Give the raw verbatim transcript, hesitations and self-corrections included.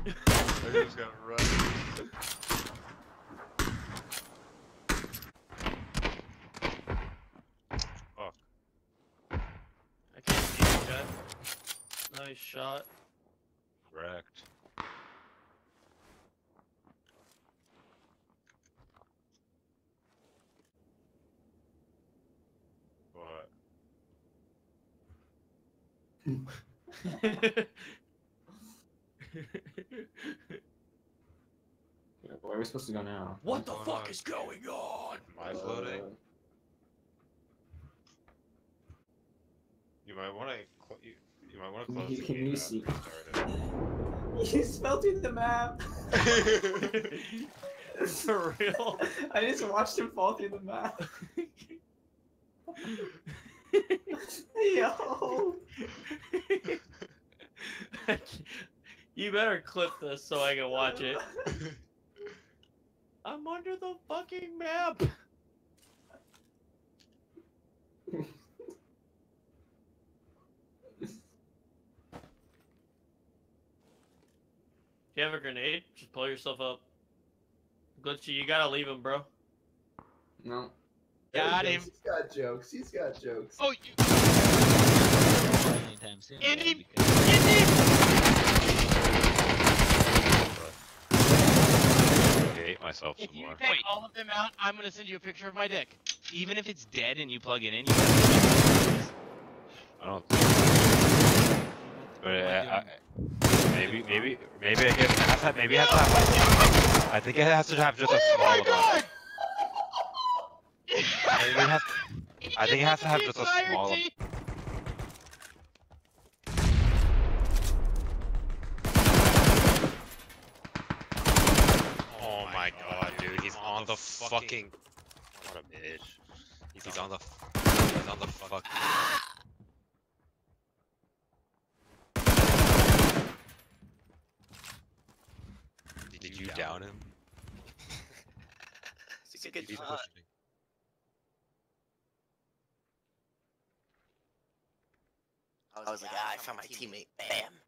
I just gotta run. Fuck. I can't see you, guy. Nice shot. Wrecked. What? Where are we supposed to go now? What the What's fuck going on? is going on? Am I floating? Uh, You might want to. You, you might want to close You- the can game you after see- we started. You spelled through the map. For real? I just watched him fall through the map. Yo. You better clip this so I can watch it. I'm under the fucking map. If you have a grenade, just blow yourself up. Glitchy, you gotta leave him, bro. No. Got him. He's got jokes. He's got jokes. Oh, you. Anytime soon. Get bro, him! because- Get him! I hate myself If some you more. take Wait. all of them out, I'm gonna send you a picture of my dick. Even if it's dead and you plug it in, you I don't. But uh, I, maybe, maybe, maybe I get. Have to, maybe I have to have. Like, I think it has to have just a Oh small my amount. god! Maybe it has, I think it has to have just a Entire small. team. Oh my god, dude, he's on the fucking. What a bitch. He's on the. He's on the fucking. Did you down him? It's a good He's shot. pushing. I was like, ah, I found my teammate. Bam.